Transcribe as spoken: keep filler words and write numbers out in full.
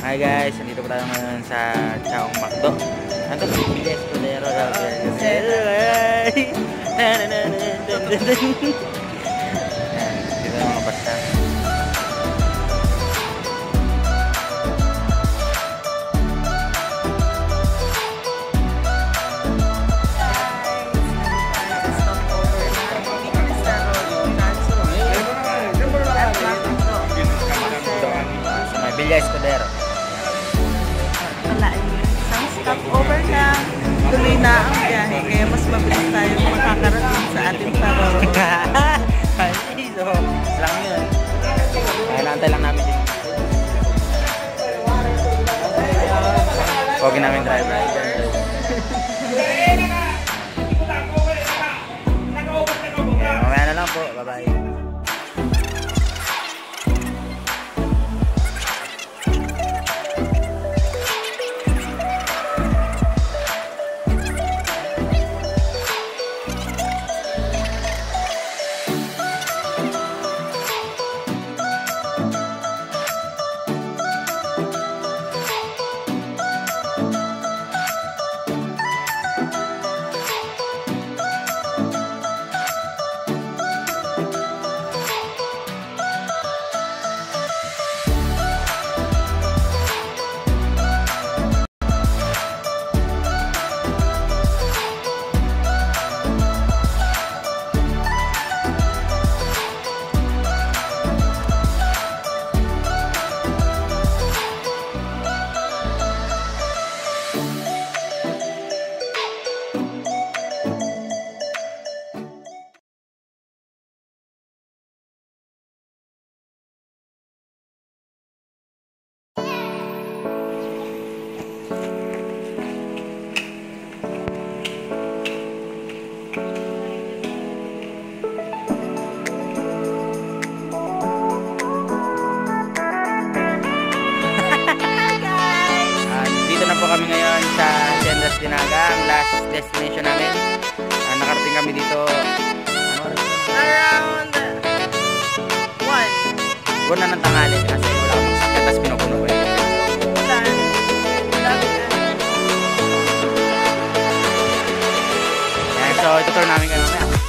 Hi guys, nandito po tayo ngayon sa Chowng Macdo. Ano to? Bilis Escudero. Dito yung mga basta. Villa Escudero. Wala yun. Isang stop over na. Tuloy na ang biyahe. Kaya mas mabilis tayo makakarating sa ating paroroon. So, lang yun. Kaya naantay lang namin din. Pogi namin driver. Okay, mamaya na lang po. Bye-bye. Kami ngayon sa Haciendas Dinaga, ang last destination namin. Uh, nakarating kami dito ano, Around one. Buwan na ng tanghali kasi wala akong sakit, tapos pinupuno ko yun. So itutur namin kayo mamaya.